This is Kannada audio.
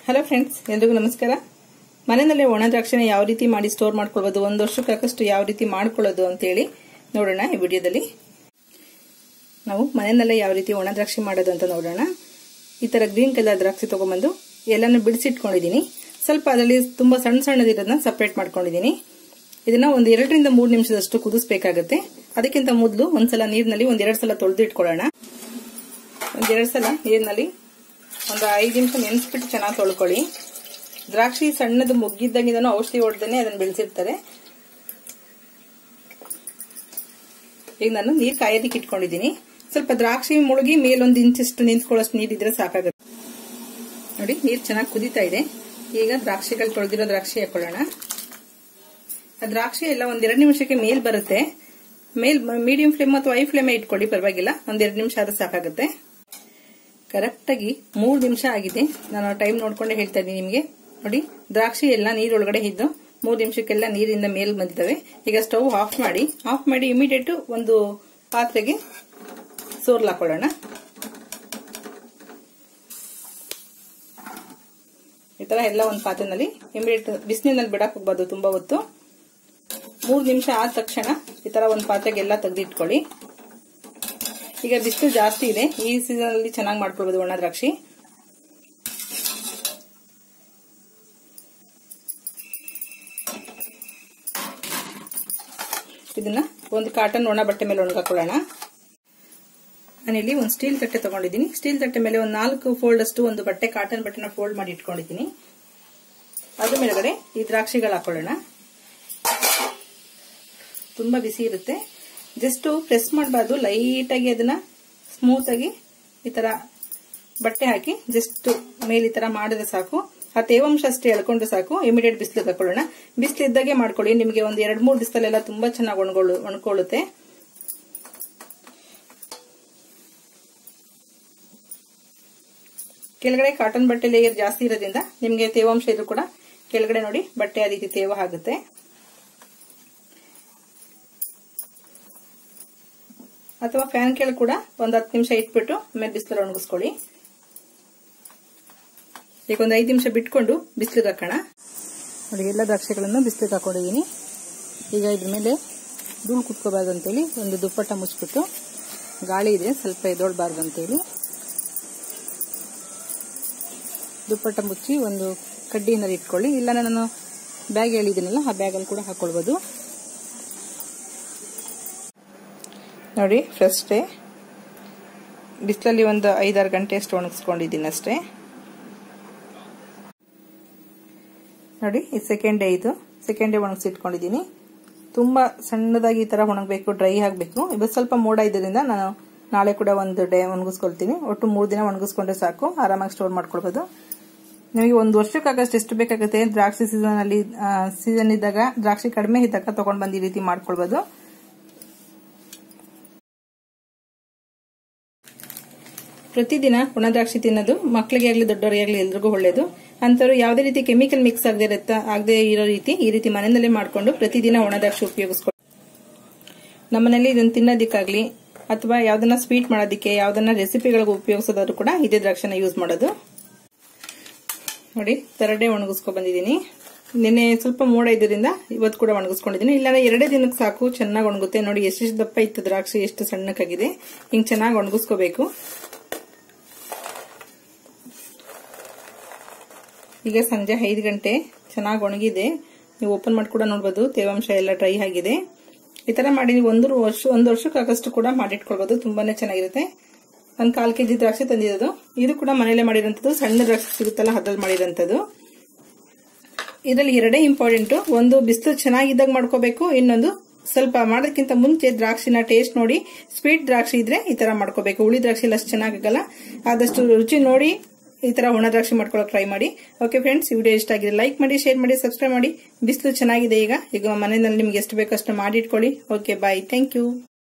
ಹಲೋ ಫ್ರೆಂಡ್ಸ್, ಎಲ್ರಿಗೂ ನಮಸ್ಕಾರ. ಮನೆಯಲ್ಲೇ ಒಣ ದ್ರಾಕ್ಷಿನ ಯಾವ ರೀತಿ ಮಾಡಿ ಸ್ಟೋರ್ ಮಾಡ್ಕೊಳ್ಳೋದು, ಒಂದು ವರ್ಷಕ್ಕಾಗಷ್ಟು ಯಾವ ರೀತಿ ಮಾಡ್ಕೊಳ್ಳೋದು ಅಂತ ಹೇಳಿ ನೋಡೋಣ. ಈ ವಿಡಿಯೋದಲ್ಲಿ ನಾವು ಮನೆಯಲ್ಲೇ ಯಾವ ರೀತಿ ಒಣ ದ್ರಾಕ್ಷಿ ಮಾಡೋದು ಅಂತ ನೋಡೋಣ. ಈ ತರ ಗ್ರೀನ್ ಕಲರ್ ದ್ರಾಕ್ಷಿ ತಗೊಂಡ್ಬಂದು ಎಲ್ಲಾನು ಬಿಡಿಸಿಟ್ಕೊಂಡಿದ್ದೀನಿ. ಸ್ವಲ್ಪ ಅದರಲ್ಲಿ ತುಂಬಾ ಸಣ್ಣ ಸಣ್ಣದಿರೋದನ್ನ ಸಪರೇಟ್ ಮಾಡ್ಕೊಂಡಿದ್ದೀನಿ. ಇದನ್ನ ಒಂದು 2 ರಿಂದ 3 ನಿಮಿಷದಷ್ಟು ಕುದಿಸಬೇಕಾಗುತ್ತೆ. ಅದಕ್ಕಿಂತ ಮೊದಲು ಒಂದ್ಸಲ ನೀರಿನಲ್ಲಿ 1-2 ಸಲ ತೊಳೆದು ಇಟ್ಕೊಳ್ಳೋಣ. 1-2 ಸಲ ನೀರಿನಲ್ಲಿ ಒಂದು 5 ನಿಮಿಷ ನೆನೆಸ್ಬಿಟ್ಟು ಚೆನ್ನಾಗಿ ತೊಳ್ಕೊಳ್ಳಿ. ದ್ರಾಕ್ಷಿ ಸಣ್ಣದು ಮುಗ್ಗಿದ್ದಂಗಿದನು ಔಷಧಿ ಹೊಡೆದೇನೆ ಅದನ್ನ ಬೆಳೆಸಿರ್ತಾರೆ. ಈಗ ನಾನು ನೀರು ಕಾಯೋದಕ್ಕೆ ಇಟ್ಕೊಂಡಿದ್ದೀನಿ. ಸ್ವಲ್ಪ ದ್ರಾಕ್ಷಿ ಮುಳುಗಿ ಮೇಲೊಂದು ಇಂಚಷ್ಟು ನಿಂತ್ಕೊಳ್ಳೋಷ್ಟು ನೀರಿದ್ರೆ ಸಾಕಾಗುತ್ತೆ. ನೋಡಿ, ನೀರು ಚೆನ್ನಾಗಿ ಕುದೀತಾ ಇದೆ. ಈಗ ದ್ರಾಕ್ಷಿಗಳು ತೊಳೆದಿರೋ ದ್ರಾಕ್ಷಿ ಹಾಕೊಳ್ಳೋಣ. ಆ ದ್ರಾಕ್ಷಿ ಎಲ್ಲ 1-2 ನಿಮಿಷಕ್ಕೆ ಮೇಲ್ ಬರುತ್ತೆ. ಮೀಡಿಯಂ ಫ್ಲೇಮ್ ಅಥವಾ ಹೈ ಫ್ಲೇಮ್ ಇಟ್ಕೊಳ್ಳಿ, ಪರವಾಗಿಲ್ಲ. 1-2 ನಿಮಿಷ ಆದ್ರೆ ಸಾಕಾಗುತ್ತೆ. ಕರೆಕ್ಟ್ ಆಗಿ 3 ನಿಮಿಷ ಆಗಿದೆ. ನಾನು ಟೈಮ್ ನೋಡ್ಕೊಂಡೆ ಹೇಳ್ತಾ ಇದ್ದೀನಿ ನಿಮಗೆ. ನೋಡಿ, ದ್ರಾಕ್ಷಿ ಎಲ್ಲ ನೀರೊಳಗಡೆ ಇದ್ದು 3 ನಿಮಿಷಕ್ಕೆಲ್ಲ ನೀರಿಂದ ಮೇಲ್ ಬಂದಿದ್ದಾವೆ. ಈಗ ಸ್ಟವ್ ಆಫ್ ಮಾಡಿ ಇಮಿಡಿಯೇಟ್ ಒಂದು ಪಾತ್ರೆಗೆ ಸೋರ್ಲ್ ಹಾಕೊಳ್ಳೋಣ. ಈ ತರ ಎಲ್ಲ ಒಂದು ಪಾತ್ರೆನಲ್ಲಿ ಇಮಿಡಿಯೇಟ್ ಬಿಸಿಲಿನಲ್ಲಿ ಬಿಡಕ್ ಹೋಗ್ಬಾರ್ದು ತುಂಬಾ ಹೊತ್ತು. 3 ನಿಮಿಷ ಆದ ತಕ್ಷಣ ಈ ತರ ಒಂದು ಪಾತ್ರೆಗೆ ಎಲ್ಲ ತೆಗೆದಿಟ್ಕೊಳ್ಳಿ. ಈಗ ಬಿಸಿಲು ಜಾಸ್ತಿ ಇದೆ, ಈ ಸೀಸನ್ ಅಲ್ಲಿ ಚೆನ್ನಾಗಿ ಮಾಡ್ಕೊಳ್ಬಹುದು ಒಣ ದ್ರಾಕ್ಷಿ. ಇದನ್ನ ಒಂದು ಕಾಟನ್ ಒಣ ಬಟ್ಟೆ ಮೇಲೆ ಒಣಗಾಕೊಳ್ಳೋಣ. ನಾನಿಲ್ಲಿ ಒಂದು ಸ್ಟೀಲ್ ತಟ್ಟೆ ತಗೊಂಡಿದ್ದೀನಿ. ಸ್ಟೀಲ್ ತಟ್ಟೆ ಮೇಲೆ ಒಂದು 4 ಫೋಲ್ಡ್ ಅಷ್ಟು ಒಂದು ಬಟ್ಟೆ ಕಾಟನ್ ಬಟ್ಟೆನ ಫೋಲ್ಡ್ ಮಾಡಿ ಇಟ್ಕೊಂಡಿದ್ದೀನಿ. ಅದ್ರ ಮೇಲ್ಗಡೆ ಈ ದ್ರಾಕ್ಷಿಗಳು ಹಾಕೊಳ್ಳೋಣ. ತುಂಬಾ ಬಿಸಿ ಇರುತ್ತೆ. ಜಸ್ಟ್ ಪ್ರೆಸ್ ಮಾಡಬಾರ್ದು, ಲೈಟ್ ಆಗಿ ಅದನ್ನ ಸ್ಮೂತ್ ಆಗಿ ಈ ತರ ಬಟ್ಟೆ ಹಾಕಿ ಜಸ್ಟ್ ಮೇಲೆ ಈ ತರ ಮಾಡಿದ್ರೆ ಸಾಕು. ಆ ತೇವಾಂಶ ಅಷ್ಟೇ ಎಳ್ಕೊಂಡ್ರೆ ಸಾಕು. ಇಮಿಡಿಯೇಟ್ ಬಿಸಿಲಿಗೆ ಹಾಕೊಳ್ಳೋಣ. ಬಿಸಿಲು ಇದ್ದಾಗೆ ಮಾಡ್ಕೊಳ್ಳಿ. ನಿಮಗೆ ಒಂದು 2-3 ದಿವಸದಲ್ಲೆಲ್ಲ ತುಂಬಾ ಚೆನ್ನಾಗಿ ಒಣಕೊಳ್ಳುತ್ತೆ. ಕೆಳಗಡೆ ಕಾಟನ್ ಬಟ್ಟೆ ಲೇಯರ್ ಜಾಸ್ತಿ ಇರೋದ್ರಿಂದ ನಿಮಗೆ ತೇವಾಂಶ ಇದ್ರೂ ಕೂಡ ಕೆಳಗಡೆ ನೋಡಿ ಬಟ್ಟೆ ಆ ರೀತಿ ತೇವ ಆಗುತ್ತೆ. ಅಥವಾ ಫ್ಯಾನ್ ಕೆಳಗೆ ಕೂಡ ಒಂದು 10 ನಿಮಿಷ ಇಟ್ಬಿಟ್ಟು ಆಮೇಲೆ ಬಿಸಿಲಲ್ಲಿ ಒಣಗಿಸ್ಕೊಳ್ಳಿ. ಈಗ ಒಂದು 5 ನಿಮಿಷ ಬಿಟ್ಕೊಂಡು ಬಿಸಿಲಿಗೆ ಹಾಕೋಣ. ನೋಡಿ, ಎಲ್ಲ ದ್ರಾಕ್ಷಿಗಳನ್ನು ಬಿಸಿಲಿಗೆ ಹಾಕೊಂಡಿದ್ದೀನಿ. ಈಗ ಇದ್ರ ಮೇಲೆ ಧೂಳು ಕುತ್ಕೋಬಾರ್ದು ಅಂತೇಳಿ ಒಂದು ದುಪ್ಪಟ್ಟ ಮುಚ್ಚಿಬಿಟ್ಟು, ಗಾಳಿ ಇದೆ ಸ್ವಲ್ಪ ಎದೊಳ್ಬಾರ್ದು ಅಂತೇಳಿ ದುಪ್ಪಟ್ಟ ಮುಚ್ಚಿ ಒಂದು ಕಡ್ಡಿನಲ್ಲಿ ಇಟ್ಕೊಳ್ಳಿ. ಇಲ್ಲ ನಾನು ಬ್ಯಾಗ್ ಹೇಳಿದ್ದೀನಲ್ಲ, ಆ ಬ್ಯಾಗಲ್ಲಿ ಕೂಡ ಹಾಕೊಳ್ಬೋದು. ನೋಡಿ, ಫಸ್ಟೇ ಬಿಸಿಲಲ್ಲಿ ಒಂದು 5-6 ಗಂಟೆ ಅಷ್ಟು ಒಣಗಿಸ್ಕೊಂಡಿದ್ದೀನಿ ಅಷ್ಟೇ. ನೋಡಿ, ಈ ಸೆಕೆಂಡ್ ಡೇ ಒಣಗಿಸಿಟ್ಕೊಂಡಿದ್ದೀನಿ. ತುಂಬಾ ಸಣ್ಣದಾಗಿ ಈ ತರ ಒಣಗಬೇಕು, ಡ್ರೈ ಆಗಬೇಕು. ಇವತ್ತು ಸ್ವಲ್ಪ ಮೋಡ ಇದ್ದರಿಂದ ನಾನು ನಾಳೆ ಕೂಡ ಒಂದು ಡೇ ಒಣಗಿಸ್ಕೊಳ್ತೀನಿ. ಒಟ್ಟು 3 ದಿನ ಒಣಗಿಸ್ಕೊಂಡ್ರೆ ಸಾಕು, ಆರಾಮಾಗಿ ಸ್ಟೋರ್ ಮಾಡ್ಕೊಳ್ಬಹುದು. ನಿಮಗೆ ಒಂದು ವರ್ಷಕ್ಕಾಗಷ್ಟು ಎಷ್ಟು ಬೇಕಾಗುತ್ತೆ. ದ್ರಾಕ್ಷಿ ಸೀಸನ್ ಇದ್ದಾಗ, ದ್ರಾಕ್ಷಿ ಕಡಿಮೆ ಇದ್ದಾಗ ತಗೊಂಡ್ ಬಂದು ಈ ರೀತಿ ಮಾಡ್ಕೊಳ್ಬಹುದು. ಪ್ರತಿದಿನ ಒಣ ದ್ರಾಕ್ಷಿ ತಿನ್ನೋದು ಮಕ್ಕಳಿಗೆ ಆಗಲಿ ದೊಡ್ಡವರಿಗೆ ಆಗಲಿ ಎಲ್ರಿಗೂ ಒಳ್ಳೇದು. ಅಂತವರು ಯಾವುದೇ ರೀತಿ ಕೆಮಿಕಲ್ ಮಿಕ್ಸ್ ಆಗದೆ ಇರೋ ರೀತಿ ಈ ರೀತಿ ಮನೆಯಲ್ಲೇ ಮಾಡ್ಕೊಂಡು ಪ್ರತಿದಿನ ಒಣ ದ್ರಾಕ್ಷಿ ಉಪಯೋಗಿಸ್ಕೊಂಡು ನಮ್ಮನೇಲಿ ಇದನ್ನ ತಿನ್ನೋದಿಕ್ಕಾಗ್ಲಿ ಅಥವಾ ಯಾವ್ದನ್ನ ಸ್ವೀಟ್ ಮಾಡೋದಿಕ್ಕೆ, ಯಾವ್ದನ್ನ ರೆಸಿಪಿಗಳಿಗೆ ಉಪಯೋಗಿಸೋದಾದ್ರು ಕೂಡ ಇದೇ ದ್ರಾಕ್ಷಿನ ಯೂಸ್ ಮಾಡೋದು. ನೋಡಿ, 3rd ಡೇ ಒಣಗಿಸ್ಕೊಂಡ್ ಬಂದಿದ್ದೀನಿ. ನಿನ್ನೆ ಸ್ವಲ್ಪ ಮೋಡ ಇದ್ರಿಂದ ಇವತ್ತು ಕೂಡ ಒಣಗಿಸ್ಕೊಂಡಿದ್ದೀನಿ. ಇಲ್ಲಾಂದ್ರೆ 2 ದಿನಕ್ಕೆ ಸಾಕು, ಚೆನ್ನಾಗಿ ಒಣಗುತ್ತೆ. ನೋಡಿ, ಎಷ್ಟು ದಪ್ಪ ಇತ್ತು ದ್ರಾಕ್ಷಿ, ಎಷ್ಟು ಸಣ್ಣಕ್ಕಾಗಿದೆ. ಹಿಂಗ್ ಚೆನ್ನಾಗಿ ಒಣಗಿಸ್ಕೋಬೇಕು. ಈಗ ಸಂಜೆ 5 ಗಂಟೆ, ಚೆನ್ನಾಗಿ ಒಣಗಿದೆ. ನೀವು ಓಪನ್ ಮಾಡಿ ಕೂಡ ನೋಡಬಹುದು, ತೇವಾಂಶ ಎಲ್ಲ ಡ್ರೈ ಆಗಿದೆ. ಈ ತರ ಮಾಡಿ ನೀವು ಒಂದು ವರ್ಷಕ್ಕಾಗಷ್ಟು ಕೂಡ ಮಾಡಿಟ್ಕೊಳ್ಬಹುದು. ತುಂಬಾನೇ ಚೆನ್ನಾಗಿರುತ್ತೆ. ನಾನು 1/4 kg ದ್ರಾಕ್ಷಿ ತಂದಿರೋದು. ಇದು ಕೂಡ ಮನೇಲೆ ಮಾಡಿರೋಂಥದ್ದು. ಸಣ್ಣ ದ್ರಾಕ್ಷಿ ಸಿಗುತ್ತಲ್ಲ, ಅದ್ರಲ್ಲಿ ಮಾಡಿರೋಂಥದ್ದು. ಇದರಲ್ಲಿ 2 ಇಂಪಾರ್ಟೆಂಟ್. ಒಂದು, ಬಿಸಿಲು ಚೆನ್ನಾಗಿದ್ದಾಗ ಮಾಡ್ಕೋಬೇಕು. ಇನ್ನೊಂದು, ಸ್ವಲ್ಪ ಮಾಡೋದಕ್ಕಿಂತ ಮುಂಚೆ ದ್ರಾಕ್ಷಿನ ಟೇಸ್ಟ್ ನೋಡಿ. ಸ್ವೀಟ್ ದ್ರಾಕ್ಷಿ ಇದ್ರೆ ಈ ತರ ಮಾಡ್ಕೋಬೇಕು. ಹುಳಿ ದ್ರಾಕ್ಷಿ ಅಷ್ಟು ಚೆನ್ನಾಗಲ್ಲ. ಆದಷ್ಟು ರುಚಿ ನೋಡಿ ಈ ತರ ಒಣ ದ್ರಾಕ್ಷಿ ಮಾಡ್ಕೊಳ್ಳೋಕೆ ಟ್ರೈ ಮಾಡಿ. ಓಕೆ ಫ್ರೆಂಡ್ಸ್, ಈ ವಿಡಿಯೋ ಇಷ್ಟ ಆಗಿದೆ ಲೈಕ್ ಮಾಡಿ, ಶೇರ್ ಮಾಡಿ, ಸಬ್ಸ್ಕ್ರೈಬ್ ಮಾಡಿ. ಬಿಸಿಲು ಚೆನ್ನಾಗಿದೆ. ಈಗ ಮನೆಯಲ್ಲಿ ನಿಮ್ಗೆ ಎಷ್ಟು ಬೇಕಷ್ಟು ಮಾಡಿ ಇಟ್ಕೊಳ್ಳಿ. Okay, bye, thank you.